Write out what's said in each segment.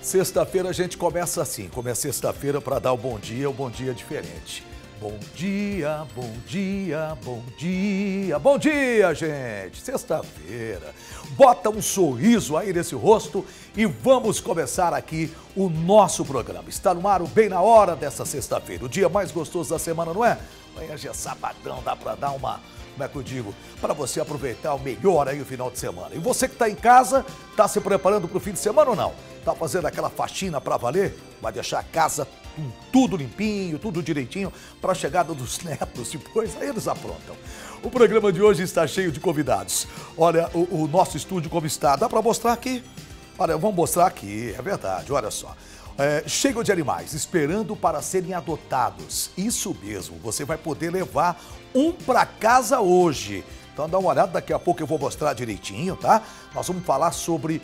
Sexta-feira a gente começa assim, como é sexta-feira, para dar o bom dia diferente. Bom dia, bom dia, bom dia, bom dia, gente! Sexta-feira, bota um sorriso aí nesse rosto e vamos começar aqui o nosso programa. Está no ar o Bem na Hora dessa sexta-feira, o dia mais gostoso da semana, não é? Amanhã já é sabadão, dá para dar uma... Como é que eu digo? Para você aproveitar o melhor aí o final de semana. E você que está em casa, está se preparando para o fim de semana ou não? Está fazendo aquela faxina para valer? Vai deixar a casa com tudo limpinho, tudo direitinho para a chegada dos netos, depois aí eles aprontam. O programa de hoje está cheio de convidados. Olha, o nosso estúdio como está, dá para mostrar aqui? Olha, vamos mostrar aqui, é verdade, olha só. Cheio de animais, esperando para serem adotados. Isso mesmo, você vai poder levar um para casa hoje. Então dá uma olhada, daqui a pouco eu vou mostrar direitinho, tá? Nós vamos falar sobre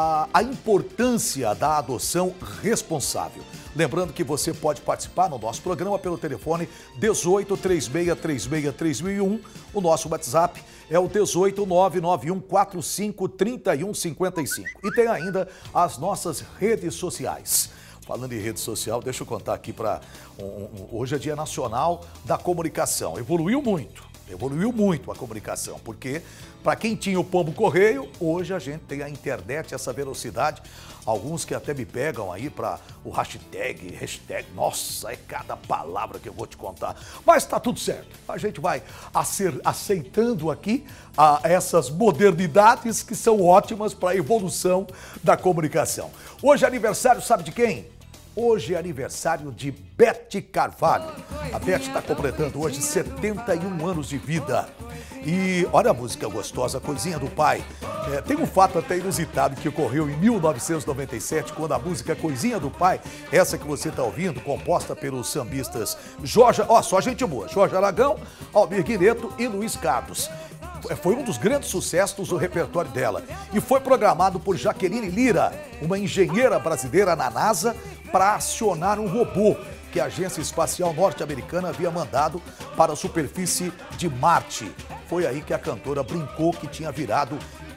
a importância da adoção responsável. Lembrando que você pode participar no nosso programa pelo telefone 18 36 36 3001. O nosso WhatsApp é o 18 991 45 31 55. E tem ainda as nossas redes sociais. Falando em rede social, deixa eu contar aqui para... Hoje é Dia Nacional da Comunicação. Evoluiu muito a comunicação, porque para quem tinha o pombo correio, hoje a gente tem a internet, essa velocidade. Alguns que até me pegam aí para o hashtag, nossa, é cada palavra que eu vou te contar. Mas tá tudo certo, a gente vai aceitando aqui essas modernidades que são ótimas para a evolução da comunicação. Hoje é aniversário, sabe de quem? Hoje é aniversário de Beth Carvalho. A Beth está completando hoje 71 anos de vida. E olha a música gostosa, Coisinha do Pai. Tem um fato até inusitado que ocorreu em 1997, quando a música Coisinha do Pai, essa que você está ouvindo, composta pelos sambistas Jorge, só gente boa, Jorge Aragão, Almir Guineto e Luiz Carlos. Foi um dos grandes sucessos do repertório dela e foi programado por Jaqueline Lira, uma engenheira brasileira na NASA, para acionar um robô que a Agência Espacial Norte-Americana havia mandado para a superfície de Marte. Foi aí que a cantora brincou que tinha virado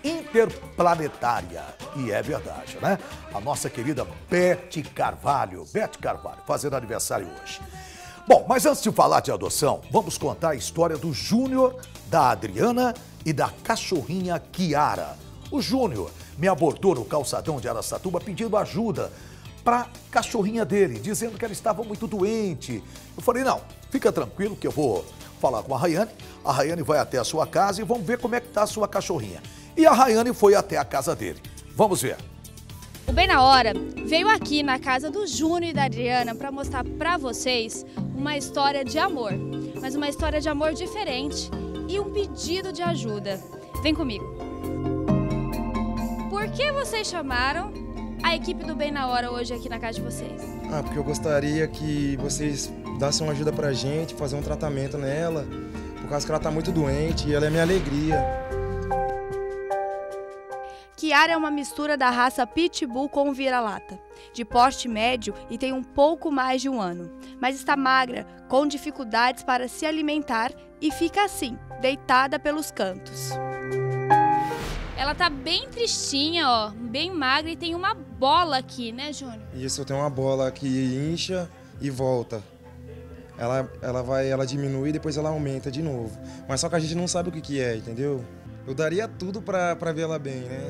interplanetária. E é verdade, né? A nossa querida Beth Carvalho, fazendo aniversário hoje. Bom, mas antes de falar de adoção, vamos contar a história do Júnior, da Adriana e da cachorrinha Kiara. O Júnior me abordou no calçadão de Araçatuba pedindo ajuda para a cachorrinha dele, dizendo que ela estava muito doente. Eu falei, não, fica tranquilo que eu vou falar com a Rayane vai até a sua casa e vamos ver como é que está a sua cachorrinha. E a Rayane foi até a casa dele. Vamos ver. O Bem na Hora veio aqui na casa do Júnior e da Adriana para mostrar para vocês uma história de amor, mas uma história de amor diferente e um pedido de ajuda. Vem comigo. Por que vocês chamaram a equipe do Bem na Hora hoje aqui na casa de vocês? Porque eu gostaria que vocês dassem uma ajuda pra gente, fazer um tratamento nela, por causa que ela tá muito doente e ela é minha alegria. Kiara é uma mistura da raça Pitbull com vira-lata, de porte médio e tem um pouco mais de 1 ano, mas está magra, com dificuldades para se alimentar e fica assim, deitada pelos cantos. Ela tá bem tristinha, ó, bem magra e tem uma bola aqui, né, Júnior? Isso, eu tenho uma bola que incha e volta. Ela diminui e depois ela aumenta de novo. Mas só que a gente não sabe o que é, entendeu? Eu daria tudo pra ver ela bem, né?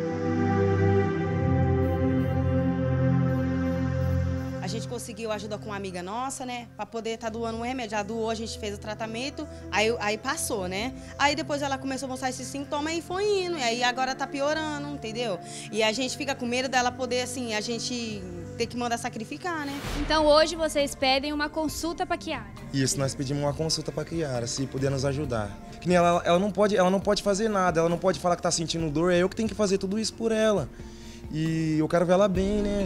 A gente conseguiu ajuda com uma amiga nossa, né? Pra poder estar doando um remédio. Já doou, a gente fez o tratamento, aí passou, né? Aí depois ela começou a mostrar esses sintomas e foi indo. E aí agora tá piorando, entendeu? E a gente fica com medo dela poder, assim, a gente ter que mandar sacrificar, né? Então hoje vocês pedem uma consulta pra Kiara. Isso, nós pedimos uma consulta pra Kiara, se puder nos ajudar. Que nem ela não pode fazer nada, ela não pode falar que tá sentindo dor, é eu que tenho que fazer tudo isso por ela. E eu quero ver ela bem, né?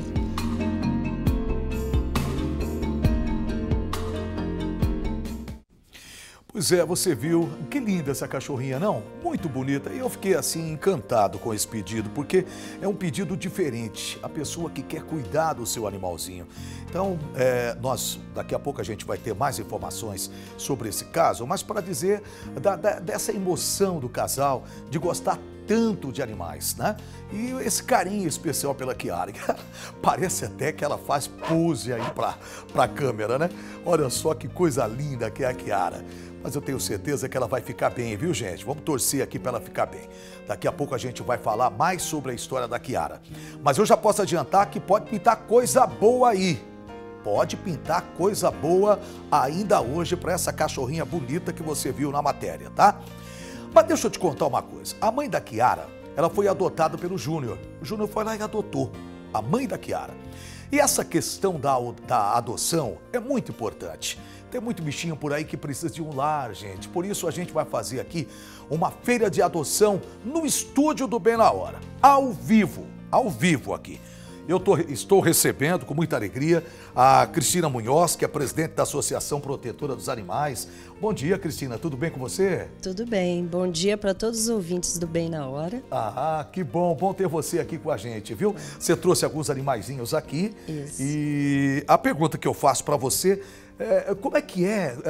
Pois é, você viu, que linda essa cachorrinha, não? Muito bonita. E eu fiquei assim encantado com esse pedido, porque é um pedido diferente. A pessoa que quer cuidar do seu animalzinho. Então, daqui a pouco a gente vai ter mais informações sobre esse caso, mas para dizer dessa emoção do casal, de gostar tanto de animais, né? E esse carinho especial pela Kiara. Parece até que ela faz pose aí pra câmera, né? Olha só que coisa linda que é a Kiara. Mas eu tenho certeza que ela vai ficar bem, viu, gente? Vamos torcer aqui para ela ficar bem. Daqui a pouco a gente vai falar mais sobre a história da Kiara. Mas eu já posso adiantar que pode pintar coisa boa aí. Pode pintar coisa boa ainda hoje para essa cachorrinha bonita que você viu na matéria, tá? Mas deixa eu te contar uma coisa. A mãe da Kiara, ela foi adotada pelo Júnior. O Júnior foi lá e adotou a mãe da Kiara. E essa questão da adoção é muito importante. Tem muito bichinho por aí que precisa de um lar, gente. Por isso a gente vai fazer aqui uma feira de adoção no estúdio do Bem na Hora. Ao vivo aqui. Eu estou recebendo com muita alegria a Cristina Munhoz, que é presidente da Associação Protetora dos Animais. Bom dia, Cristina. Tudo bem com você? Tudo bem. Bom dia para todos os ouvintes do Bem na Hora. Ah, que bom. Bom ter você aqui com a gente, viu? Você trouxe alguns animaizinhos aqui. Isso. E a pergunta que eu faço para você é como é que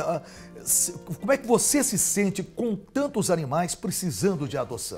você se sente com tantos animais precisando de adoção?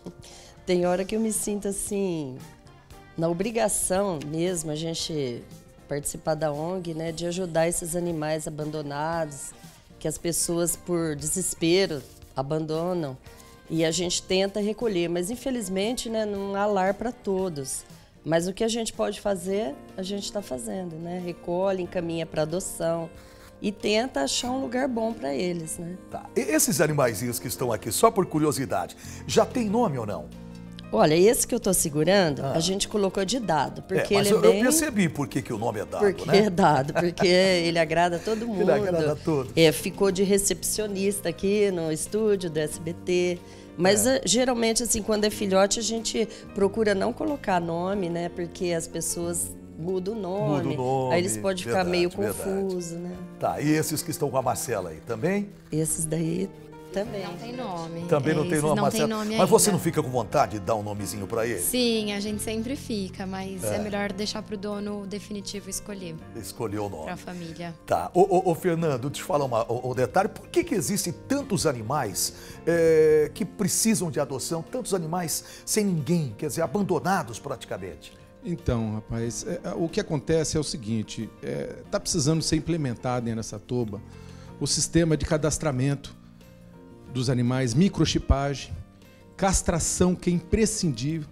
Tem hora que eu me sinto assim, na obrigação mesmo, a gente participar da ONG, né, de ajudar esses animais abandonados, que as pessoas por desespero abandonam, e a gente tenta recolher, mas infelizmente, né, não há lar para todos. Mas o que a gente pode fazer, a gente está fazendo, né? Recolhe, encaminha para adoção e tenta achar um lugar bom para eles, né? Tá. E esses animaizinhos que estão aqui, só por curiosidade, já tem nome ou não? Olha, esse que eu tô segurando, a gente colocou de dado, porque mas ele é bem... eu percebi por que o nome é dado, porque né? é dado, porque ele agrada todo mundo. Ele agrada a todos. Ficou de recepcionista aqui no estúdio do SBT. Mas geralmente, assim, quando é filhote, a gente procura não colocar nome, né? Porque as pessoas mudam o nome. Muda o nome, aí eles podem ficar meio confusos, né? Tá, e esses que estão com a Marcela aí, também? Esses daí também. Não tem nome. Também não tem nome, não Marcela. tem nome Mas você ainda. não fica com vontade de dar um nomezinho pra ele? Sim, a gente sempre fica, mas é melhor deixar pro dono definitivo escolher Escolheu o nome. pra família. Tá. Ô, Fernando, deixa eu falar um detalhe. Por que existem tantos animais que precisam de adoção, tantos animais sem ninguém, quer dizer, abandonados praticamente? Então, rapaz, o que acontece é o seguinte, tá precisando ser implementado em Araçatuba o sistema de cadastramento dos animais, microchipagem, castração, que é imprescindível,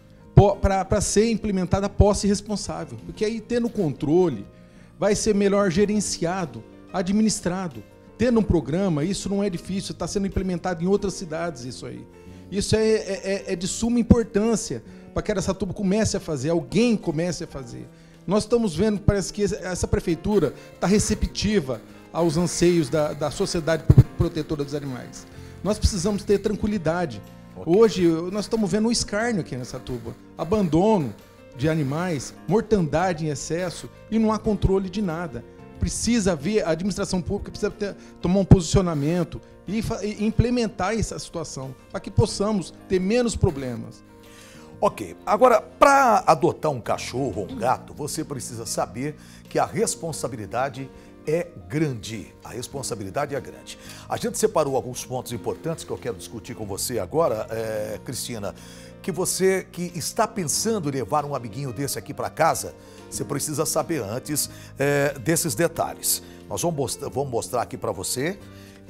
para ser implementada a posse responsável. Porque aí, tendo controle, vai ser melhor gerenciado, administrado. Tendo um programa, isso não é difícil, está sendo implementado em outras cidades isso aí. Isso é de suma importância para que Araçatuba comece a fazer, alguém comece a fazer. Nós estamos vendo, parece que essa prefeitura está receptiva aos anseios da Sociedade Protetora dos Animais. Nós precisamos ter tranquilidade. Okay. Hoje, nós estamos vendo um escárnio aqui nessa Araçatuba. Abandono de animais, mortandade em excesso e não há controle de nada. Precisa haver, a administração pública precisa tomar um posicionamento e implementar essa situação para que possamos ter menos problemas. Ok, agora, para adotar um cachorro ou um gato, você precisa saber que a responsabilidade é grande. A responsabilidade é grande. A gente separou alguns pontos importantes que eu quero discutir com você agora, Cristina, que você que está pensando em levar um amiguinho desse aqui para casa, você precisa saber antes desses detalhes. Nós vamos mostrar aqui para você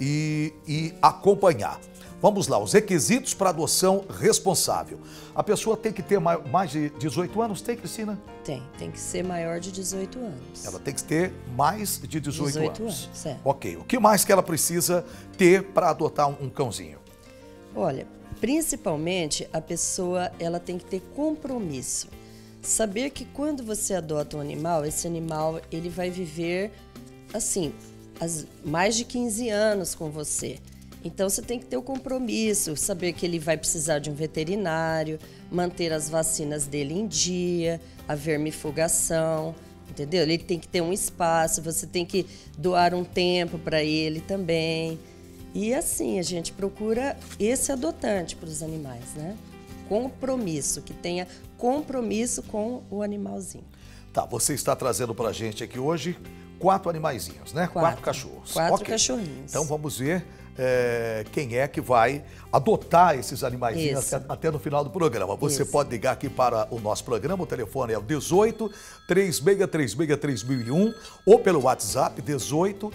e acompanhar. Vamos lá, os requisitos para adoção responsável. A pessoa tem que ter mais de 18 anos, tem, Cristina? Tem que ser maior de 18 anos. Ela tem que ter mais de 18 anos. Certo. Ok, o que mais que ela precisa ter para adotar um cãozinho? Olha, principalmente a pessoa ela tem que ter compromisso. Saber que quando você adota um animal, esse animal ele vai viver, assim, mais de 15 anos com você. Então, você tem que ter o compromisso, saber que ele vai precisar de um veterinário, manter as vacinas dele em dia, a vermifugação, entendeu? Ele tem que ter um espaço, você tem que doar um tempo para ele também. E assim, a gente procura esse adotante para os animais, né? Compromisso, que tenha compromisso com o animalzinho. Tá, você está trazendo para a gente aqui hoje 4 animaizinhos, né? 4 cachorros. 4 Ok. cachorrinhos. Então vamos ver quem é que vai adotar esses animaizinhos até no final do programa. Você pode ligar aqui para o nosso programa, o telefone é o 18 3636 3001 ou pelo WhatsApp 18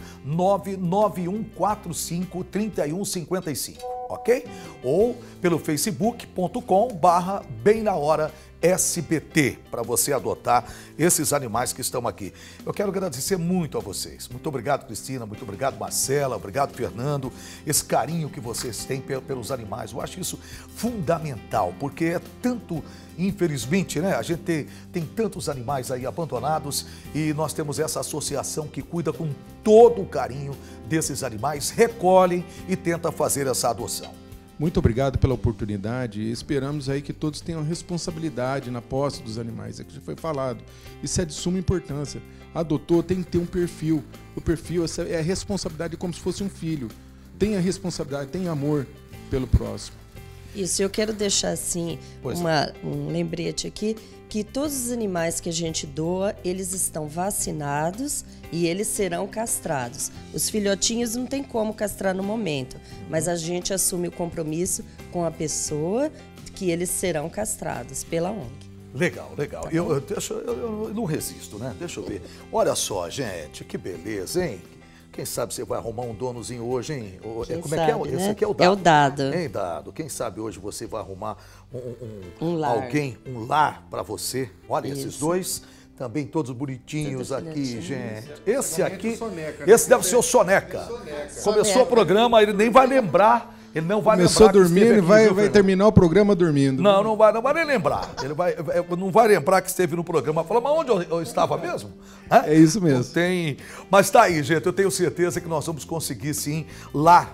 99145 3155, ok? Ou pelo facebook.com/bem na hora SBT, para você adotar esses animais que estão aqui. Eu quero agradecer muito a vocês. Muito obrigado, Cristina, muito obrigado, Marcela, obrigado, Fernando. Esse carinho que vocês têm pelos animais, eu acho isso fundamental, porque é tanto, infelizmente, né? A gente tem tantos animais aí abandonados e nós temos essa associação que cuida com todo o carinho desses animais, recolhem e tenta fazer essa adoção. Muito obrigado pela oportunidade e esperamos aí que todos tenham responsabilidade na posse dos animais, é que já foi falado. Isso é de suma importância. Adotou, tem que ter um perfil. O perfil é a responsabilidade como se fosse um filho. Tenha responsabilidade, tenha amor pelo próximo. Isso, eu quero deixar assim um lembrete aqui, que todos os animais que a gente doa, eles estão vacinados e eles serão castrados. Os filhotinhos não tem como castrar no momento, mas a gente assume o compromisso com a pessoa que eles serão castrados pela ONG. Legal, legal. Tá, eu não resisto, né? Deixa eu ver. Olha só, gente, que beleza, hein? Quem sabe você vai arrumar um donozinho hoje, hein? Como é que é? Né? Esse aqui é o Dado. É o Dado. Hein, Dado? Quem sabe hoje você vai arrumar um lar. um lar para você. Olha, esses dois também todos bonitinhos aqui, gente. Esse aqui, esse deve ser o Soneca. Começou o programa, ele nem vai lembrar. Ele não vai Começou lembrar. dormindo e vai terminar o programa dormindo. Não vai nem lembrar. Ele não vai lembrar que esteve no programa. Fala, mas onde eu estava mesmo? É isso mesmo. Não tem. Mas tá aí, gente. Eu tenho certeza que nós vamos conseguir sim lá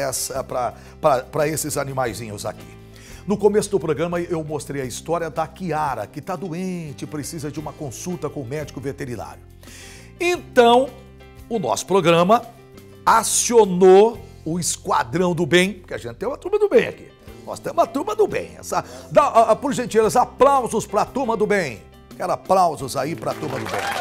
para esses animaizinhos aqui. No começo do programa eu mostrei a história da Kiara, que está doente, precisa de uma consulta com o médico veterinário. Então, o nosso programa acionou o Esquadrão do Bem, porque a gente tem uma turma do bem aqui. Nós temos uma turma do bem. Por gentileza, aplausos para a turma do bem. Quero aplausos aí para a turma do bem.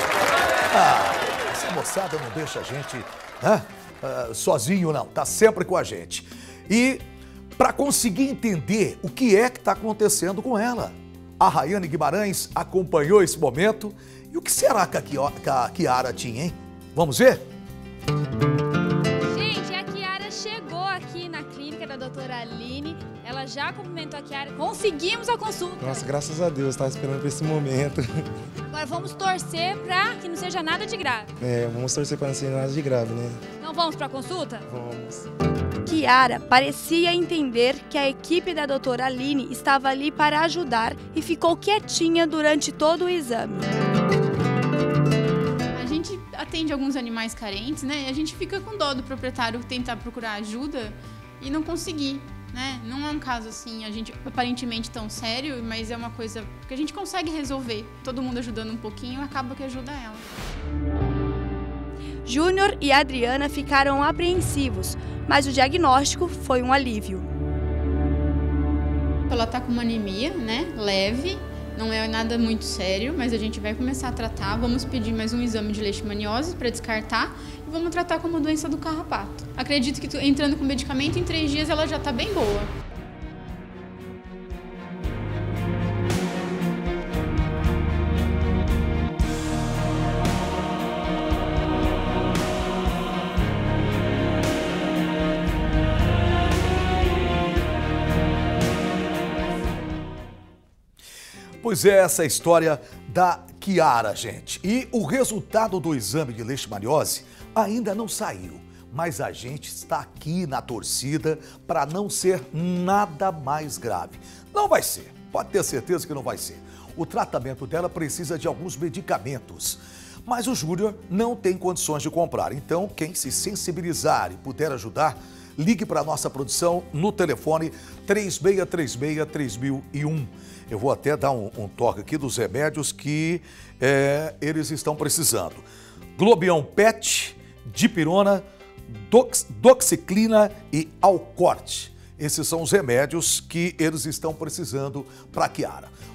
Essa moçada não deixa a gente sozinho, não. Tá sempre com a gente. E para conseguir entender o que é que está acontecendo com ela, a Rayane Guimarães acompanhou esse momento. E o que será que a Kiara tinha, hein? Vamos ver? Aqui na clínica da doutora Aline, ela já cumprimentou a Kiara, conseguimos a consulta. Nossa, graças a Deus, estava esperando por esse momento. Agora vamos torcer para que não seja nada de grave. Vamos torcer para não ser nada de grave, né? Então vamos para a consulta? Vamos. Kiara parecia entender que a equipe da doutora Aline estava ali para ajudar e ficou quietinha durante todo o exame. Atende alguns animais carentes, né? E a gente fica com dó do proprietário tentar procurar ajuda e não conseguir, né? Não é um caso assim, a gente aparentemente tão sério, mas é uma coisa que a gente consegue resolver. Todo mundo ajudando um pouquinho, acaba que ajuda ela. Júnior e Adriana ficaram apreensivos, mas o diagnóstico foi um alívio. Ela tá com uma anemia, né? Leve. Não é nada muito sério, mas a gente vai começar a tratar. Vamos pedir mais um exame de leishmaniose para descartar e vamos tratar como doença do carrapato. Acredito que entrando com medicamento, em 3 dias ela já está bem boa. Pois é, essa é a história da Kiara, gente. E o resultado do exame de leishmaniose ainda não saiu, mas a gente está aqui na torcida para não ser nada mais grave. Não vai ser, pode ter certeza que não vai ser. O tratamento dela precisa de alguns medicamentos, mas o Júnior não tem condições de comprar. Então, quem se sensibilizar e puder ajudar, ligue para a nossa produção no telefone 3636-3001. Eu vou até dar um toque aqui dos remédios que eles estão precisando. Globion PET, Dipirona, Doxiclina e Alcorte. Esses são os remédios que eles estão precisando para a Kiara.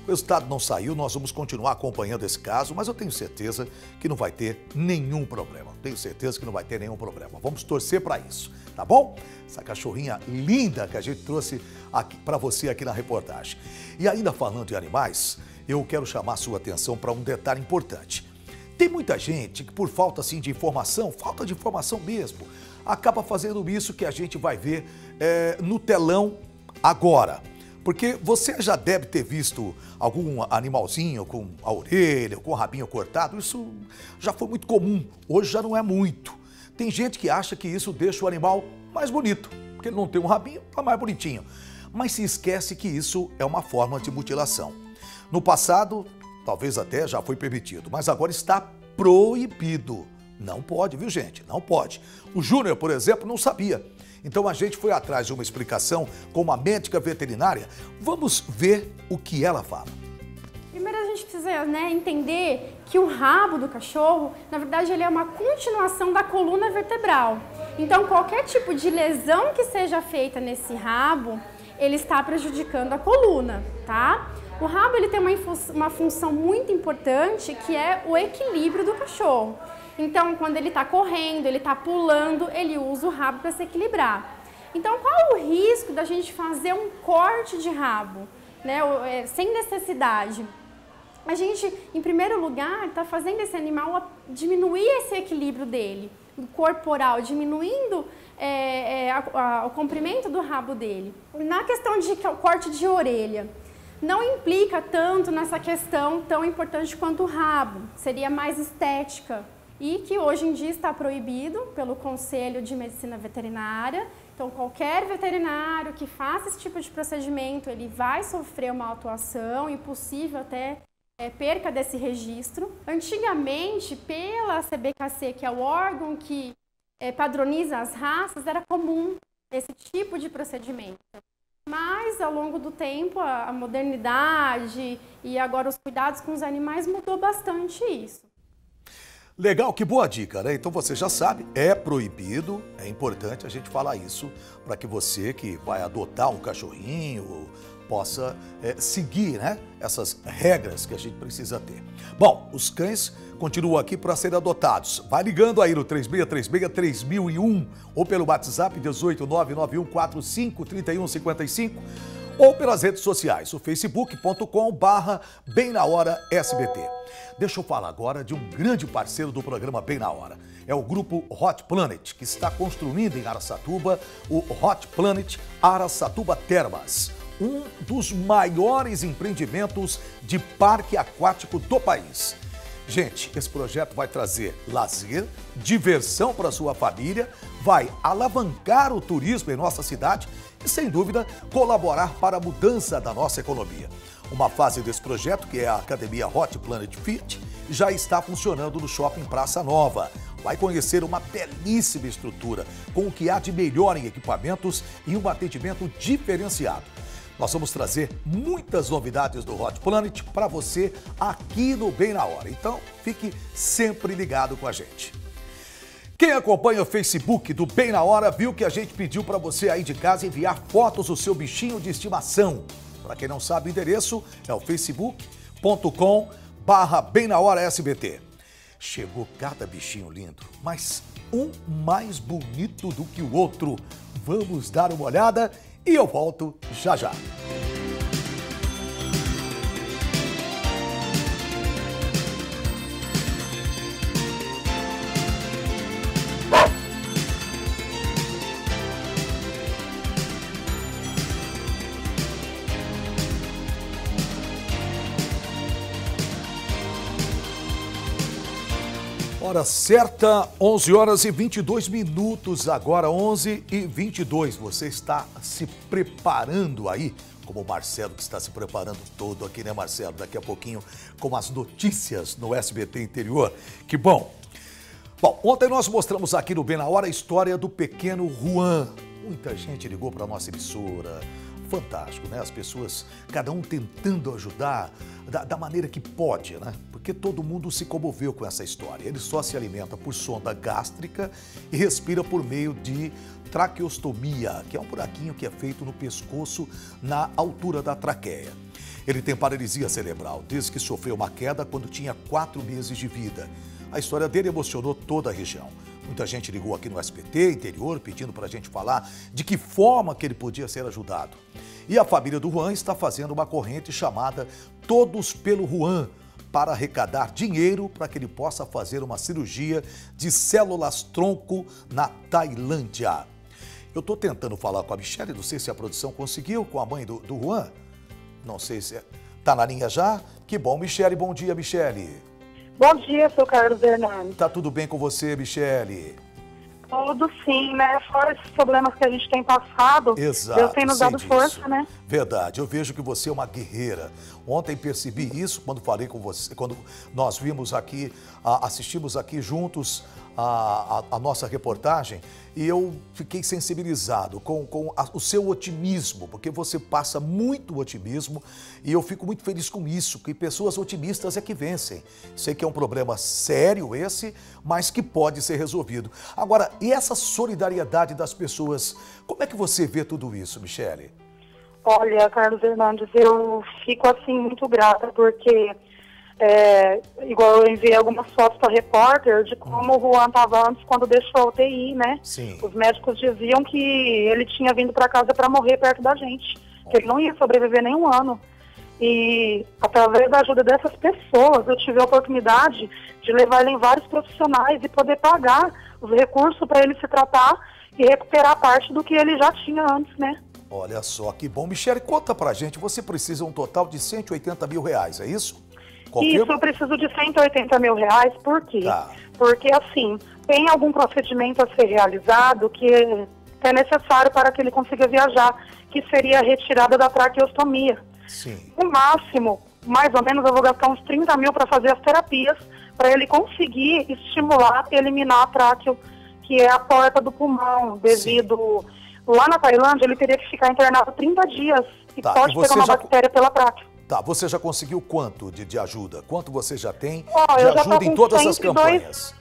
O resultado não saiu, nós vamos continuar acompanhando esse caso, mas eu tenho certeza que não vai ter nenhum problema. Tenho certeza que não vai ter nenhum problema. Vamos torcer para isso, tá bom? Essa cachorrinha linda que a gente trouxe para você aqui na reportagem. E ainda falando de animais, eu quero chamar a sua atenção para um detalhe importante. Tem muita gente que por falta assim, de informação, falta de informação mesmo, acaba fazendo isso que a gente vai ver no telão agora. Porque você já deve ter visto algum animalzinho com a orelha, com o rabinho cortado, isso já foi muito comum, hoje já não é muito. Tem gente que acha que isso deixa o animal mais bonito, porque ele não tem um rabinho, tá mais bonitinho. Mas se esquece que isso é uma forma de mutilação. No passado, talvez até já foi permitido, mas agora está proibido. Não pode, viu gente? Não pode. O Júnior, por exemplo, não sabia. Então a gente foi atrás de uma explicação com uma médica veterinária. Vamos ver o que ela fala. Primeiro a gente precisa entender que o rabo do cachorro, na verdade, ele é uma continuação da coluna vertebral. Então qualquer tipo de lesão que seja feita nesse rabo, ele está prejudicando a coluna, tá? O rabo ele tem uma função muito importante que é o equilíbrio do cachorro. Então, quando ele está correndo, ele está pulando, ele usa o rabo para se equilibrar. Então, qual o risco da gente fazer um corte de rabo, sem necessidade? A gente, em primeiro lugar, está fazendo esse animal diminuir esse equilíbrio dele, corporal, diminuindo o comprimento do rabo dele. Na questão de corte de orelha, não implica tanto nessa questão tão importante quanto o rabo, seria mais estética. E que hoje em dia está proibido pelo Conselho de Medicina Veterinária. Então, qualquer veterinário que faça esse tipo de procedimento, ele vai sofrer uma autuação e possível até perca desse registro. Antigamente, pela CBKC, que é o órgão que padroniza as raças, era comum esse tipo de procedimento. Mas, ao longo do tempo, a modernidade e agora os cuidados com os animais mudou bastante isso. Legal, que boa dica, né? Então você já sabe, é proibido, é importante a gente falar isso para que você que vai adotar um cachorrinho possa seguir, né, essas regras que a gente precisa ter. Bom, os cães continuam aqui para serem adotados. Vai ligando aí no 3636-3001 ou pelo WhatsApp 18991453155 ou pelas redes sociais, o facebook.com/BemNaHoraSBT. Deixa eu falar agora de um grande parceiro do programa Bem na Hora. É o grupo Hot Planet, que está construindo em Araçatuba o Hot Planet Araçatuba Termas, um dos maiores empreendimentos de parque aquático do país. Gente, esse projeto vai trazer lazer, diversão para a sua família, vai alavancar o turismo em nossa cidade e, sem dúvida, colaborar para a mudança da nossa economia. Uma fase desse projeto, que é a Academia Hot Planet Fit, já está funcionando no Shopping Praça Nova. Vai conhecer uma belíssima estrutura, com o que há de melhor em equipamentos e um atendimento diferenciado. Nós vamos trazer muitas novidades do Hot Planet para você aqui no Bem na Hora. Então, fique sempre ligado com a gente. Quem acompanha o Facebook do Bem na Hora viu que a gente pediu para você aí de casa enviar fotos do seu bichinho de estimação. Para quem não sabe o endereço, é o facebook.com/BemNaHoraSBT. Chegou cada bichinho lindo, mas um mais bonito do que o outro. Vamos dar uma olhada e eu volto já já. Hora certa, 11 horas e 22 minutos, agora 11 e 22. Você está se preparando aí, como o Marcelo que está se preparando todo aqui, né, Marcelo? Daqui a pouquinho com as notícias no SBT Interior. Que bom! Bom, ontem nós mostramos aqui no Bem na Hora a história do pequeno Juan. Muita gente ligou para a nossa emissora. Fantástico, né? As pessoas, cada um tentando ajudar da maneira que pode, né? Porque todo mundo se comoveu com essa história. Ele só se alimenta por sonda gástrica e respira por meio de traqueostomia, que é um buraquinho que é feito no pescoço na altura da traqueia. Ele tem paralisia cerebral desde que sofreu uma queda quando tinha 4 meses de vida. A história dele emocionou toda a região. Muita gente ligou aqui no SBT, interior, pedindo para a gente falar de que forma que ele podia ser ajudado. E a família do Juan está fazendo uma corrente chamada Todos pelo Juan, para arrecadar dinheiro para que ele possa fazer uma cirurgia de células-tronco na Tailândia. Eu estou tentando falar com a Michele, não sei se a produção conseguiu, com a mãe do Juan. Não sei se está na linha já. Que bom, Michele. Bom dia, Michele. Bom dia, seu Carlos Hernandes. Tá tudo bem com você, Michele? Tudo sim, né? Fora esses problemas que a gente tem passado, Exato, Deus tem nos dado força, né? Verdade, eu vejo que você é uma guerreira. Ontem percebi isso quando falei com você, quando nós vimos aqui, assistimos aqui juntos a nossa reportagem, e eu fiquei sensibilizado com o seu otimismo, porque você passa muito otimismo e eu fico muito feliz com isso, que pessoas otimistas é que vencem. Sei que é um problema sério esse, mas que pode ser resolvido. Agora, e essa solidariedade das pessoas, como é que você vê tudo isso, Michele? Olha, Carlos Hernandes, eu fico assim muito grata, porque igual eu enviei algumas fotos para repórter de como o Juan estava antes quando deixou a UTI, né? Sim. Os médicos diziam que ele tinha vindo para casa para morrer perto da gente, que ele não ia sobreviver nem um ano. E através da ajuda dessas pessoas eu tive a oportunidade de levar ele em vários profissionais e poder pagar os recursos para ele se tratar e recuperar parte do que ele já tinha antes, né? Olha só, que bom. Michele, conta pra gente, você precisa um total de 180 mil reais, é isso? Confirma? Isso, eu preciso de 180 mil reais, por quê? Tá. Porque, assim, tem algum procedimento a ser realizado que é necessário para que ele consiga viajar, que seria a retirada da traqueostomia. Sim. No máximo, mais ou menos, eu vou gastar uns 30 mil para fazer as terapias, para ele conseguir estimular e eliminar a tráqueo, que é a porta do pulmão, devido... Sim. Lá na Tailândia, ele teria que ficar internado 30 dias e pode pegar uma bactéria pela tráqueo. Tá, você já conseguiu quanto de ajuda? Quanto você já tem de eu ajuda em todas as campanhas?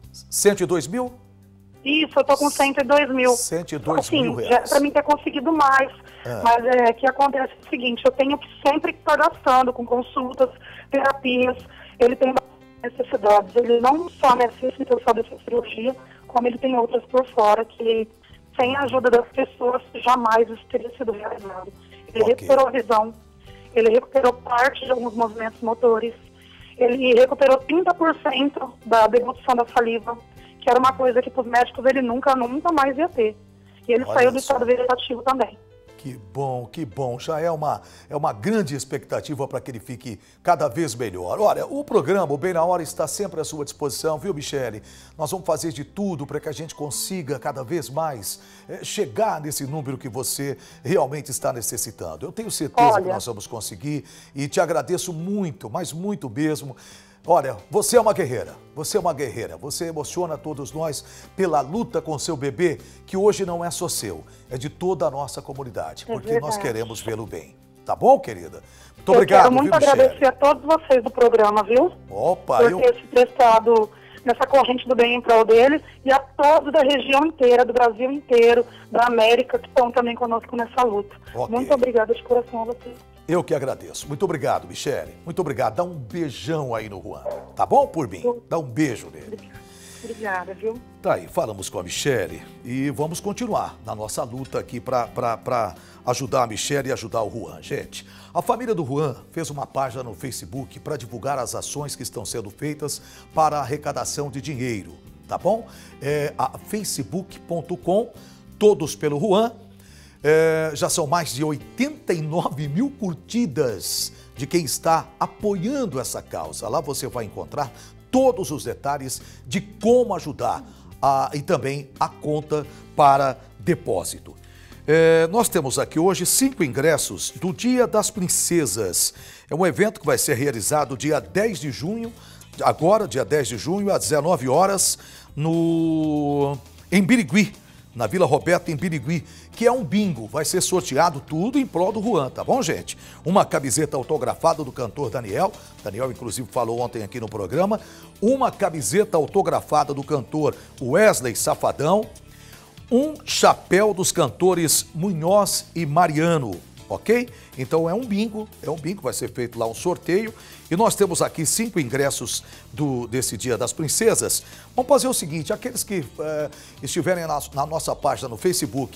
102 mil? Isso, eu tô com 102 mil. 102 mil reais. Para mim ter conseguido mais. Mas o que acontece é o seguinte, eu tenho que sempre estar gastando com consultas, terapias. Ele tem necessidades. Ele não só necessita só dessa cirurgia, como ele tem outras por fora que, sem a ajuda das pessoas, jamais isso teria sido realizado. Ele recuperou a visão. Ele recuperou parte de alguns movimentos motores. Ele recuperou 30% da deglutição da saliva, que era uma coisa que para os médicos ele nunca mais ia ter. E ele saiu do estado vegetativo também. Que bom. Já é uma grande expectativa para que ele fique cada vez melhor. Olha, o programa, o Bem na Hora, está sempre à sua disposição, viu, Michele? Nós vamos fazer de tudo para que a gente consiga cada vez mais chegar nesse número que você realmente está necessitando. Eu tenho certeza que nós vamos conseguir e te agradeço muito, mas muito mesmo. Olha, você é uma guerreira, você emociona todos nós pela luta com seu bebê, que hoje não é só seu, é de toda a nossa comunidade, porque nós queremos vê-lo bem. Tá bom, querida? Muito obrigado, quero muito agradecer a todos vocês do programa, viu? Opa, por ter se prestado nessa corrente do bem em prol dele, e a todos da região inteira, do Brasil inteiro, da América, que estão também conosco nessa luta. Muito obrigada de coração a vocês. Eu que agradeço. Muito obrigado, Michele. Muito obrigado. Dá um beijão aí no Juan. Tá bom, por mim? Dá um beijo nele. Obrigada, viu? Tá aí, falamos com a Michele e vamos continuar na nossa luta aqui para ajudar a Michele e ajudar o Juan. Gente, a família do Juan fez uma página no Facebook para divulgar as ações que estão sendo feitas para a arrecadação de dinheiro, tá bom? É a facebook.com, Todos pelo Juan. Já são mais de 89 mil curtidas de quem está apoiando essa causa. Lá você vai encontrar todos os detalhes de como ajudar e também a conta para depósito. Nós temos aqui hoje 5 ingressos do Dia das Princesas. É um evento que vai ser realizado dia 10 de junho, agora dia 10 de junho, às 19 horas, em Birigui. Na Vila Roberta, em Birigui, que é um bingo. Vai ser sorteado tudo em prol do Juan, tá bom, gente? Uma camiseta autografada do cantor Daniel. Daniel, inclusive, falou ontem aqui no programa. Uma camiseta autografada do cantor Wesley Safadão. Um chapéu dos cantores Munhoz e Mariano. ok? Então é um bingo, vai ser feito lá um sorteio. E nós temos aqui 5 ingressos desse Dia das Princesas. Vamos fazer o seguinte, aqueles que estiverem na nossa página no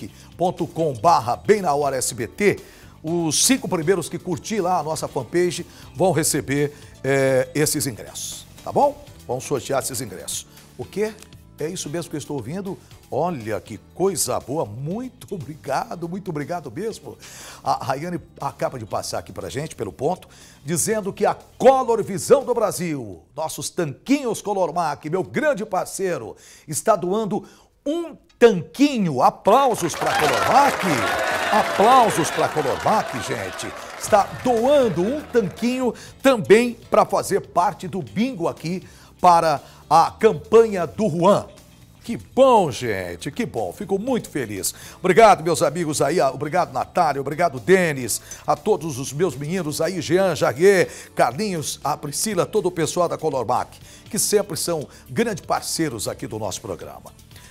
facebook.com/BemNaHoraSBT, os 5 primeiros que curtir lá a nossa fanpage vão receber esses ingressos, tá bom? Vamos sortear esses ingressos. O quê? É isso mesmo que eu estou ouvindo? Olha que coisa boa, muito obrigado mesmo. A Rayane acaba de passar aqui pra gente, pelo ponto, dizendo que a Color Visão do Brasil, nossos tanquinhos Colormac, meu grande parceiro, está doando um tanquinho. Aplausos para Colormac. Aplausos para Colormac, gente. Está doando um tanquinho também para fazer parte do bingo aqui para a campanha do Juan. Que bom, gente, que bom. Fico muito feliz. Obrigado, meus amigos aí. Obrigado, Natália. Obrigado, Denis. A todos os meus meninos aí, Jean, Jaguer, Carlinhos, a Priscila, todo o pessoal da Colormac, que sempre são grandes parceiros aqui do nosso programa.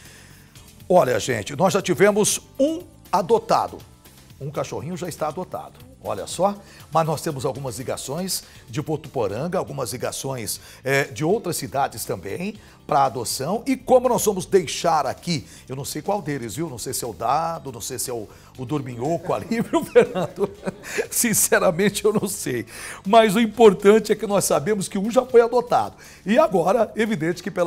Olha, gente, nós já tivemos um adotado. Um cachorrinho já está adotado. Olha só, mas nós temos algumas ligações de Votuporanga, algumas ligações de outras cidades também para adoção. E como nós vamos deixar aqui, eu não sei qual deles, viu? Não sei se é o Dado, não sei se é o Dorminhoco ali, viu, Fernando? Sinceramente, eu não sei. Mas o importante é que nós sabemos que um já foi adotado. E agora, evidente que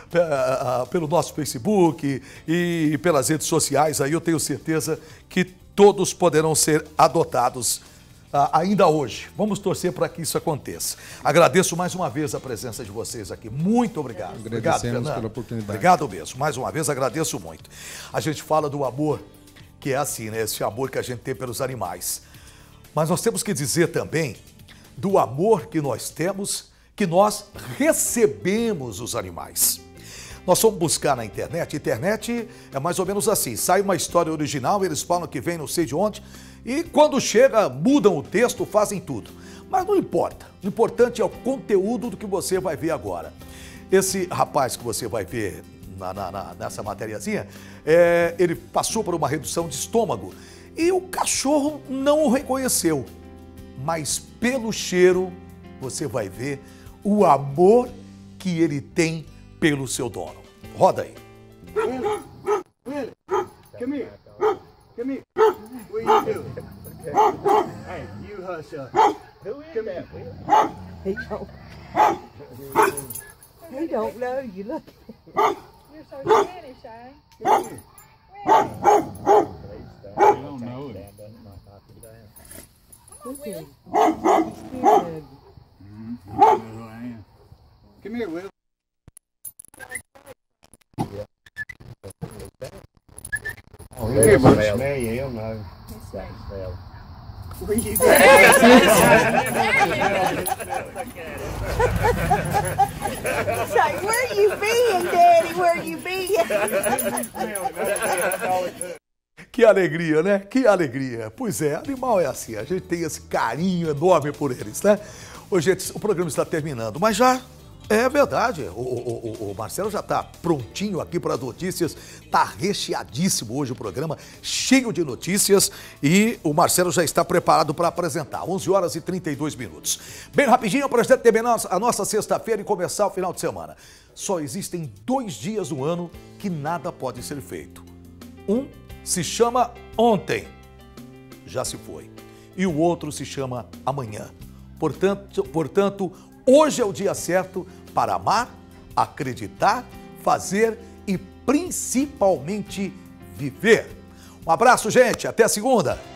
pelo nosso Facebook e pelas redes sociais, aí eu tenho certeza que todos poderão ser adotados ainda hoje. Vamos torcer para que isso aconteça. Agradeço mais uma vez a presença de vocês aqui. Muito obrigado. Obrigado, Fernando. Pela oportunidade. Obrigado mesmo. Mais uma vez, agradeço muito. A gente fala do amor, que é assim, né? Esse amor que a gente tem pelos animais. Mas nós temos que dizer também do amor que nós temos, que nós recebemos os animais. Nós vamos buscar na internet. Internet é mais ou menos assim. Sai uma história original, eles falam que vem não sei de onde. E quando chega, mudam o texto, fazem tudo. Mas não importa. O importante é o conteúdo do que você vai ver agora. Esse rapaz que você vai ver nessa matériazinha, ele passou por uma redução de estômago. E o cachorro não o reconheceu. Mas pelo cheiro, você vai ver o amor que ele tem pelo seu dono. Roda aí. Come here. Come here. What are you doing? Hey, you hush up. Who is that? He don't know you. Look. You're so Spanish, eh? Come here. You don't know him. Look at him. Come here, Will. Oh, he won't smell you, he'll know. Where you going? He's like, where you been, Daddy? Where you been? Que alegria, né? Que alegria. Pois é, animal é assim, a gente tem esse carinho enorme por eles, né? Ô, gente, o programa está terminando, mas já é verdade. O Marcelo já está prontinho aqui para as notícias, está recheadíssimo hoje o programa, cheio de notícias e o Marcelo já está preparado para apresentar, 11 horas e 32 minutos. Bem rapidinho, para a gente terminar a nossa sexta-feira e começar o final de semana. Só existem 2 dias no ano que nada pode ser feito. Um se chama ontem, já se foi, e o outro se chama amanhã. Portanto, hoje é o dia certo para amar, acreditar, fazer e principalmente viver. Um abraço, gente. Até segunda.